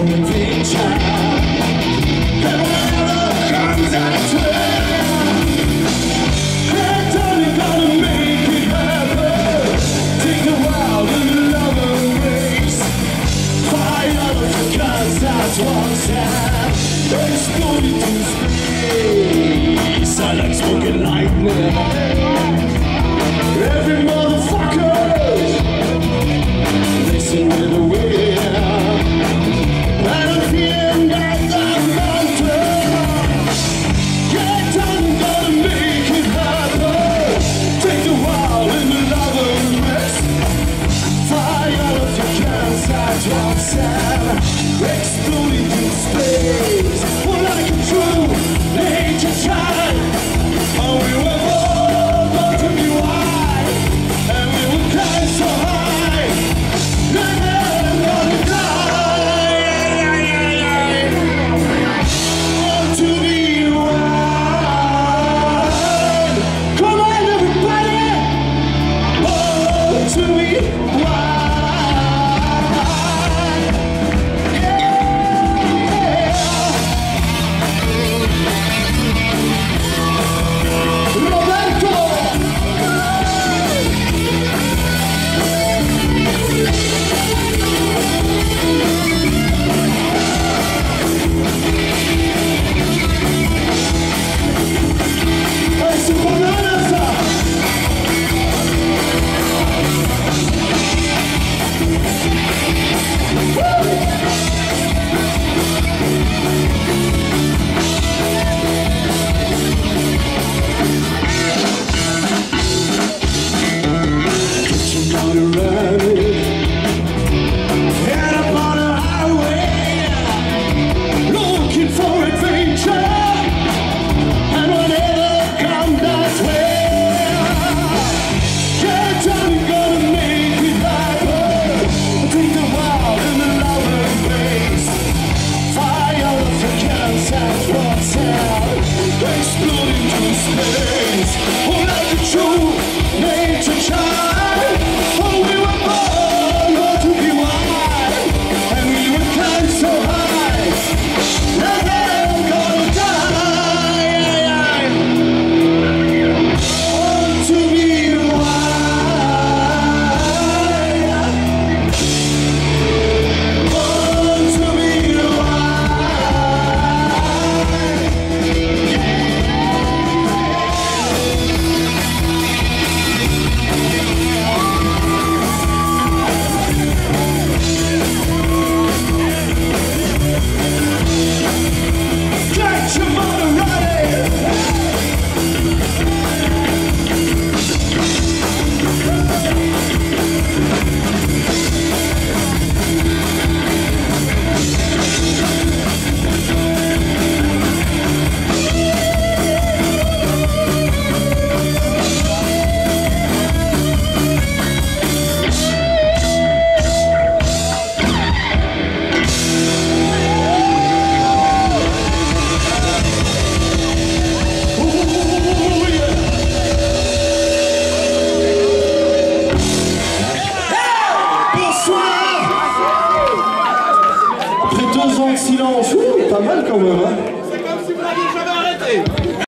Exploding to space, I like smoking lightning. Every motherfucker listen to the wind, and I'm feeling like the mountain. Get down, gonna make it happen. Take the wild in the love and rest. Fly out of your cans at one sound, exploding to space. Well, like a true nature child, oh, we were born to be wild, and we will climb so high, never gonna die. Born to be wild. Come on, everybody, born to be wild. Exploding to space, oh, like a true nature child. Oh, we were born to be wild, and we would climb so high, never gonna die. Born to be wild, born to be wild. Après 2 ans de silence, pas mal quand même, hein. C'est comme si vous n'aviez jamais arrêté.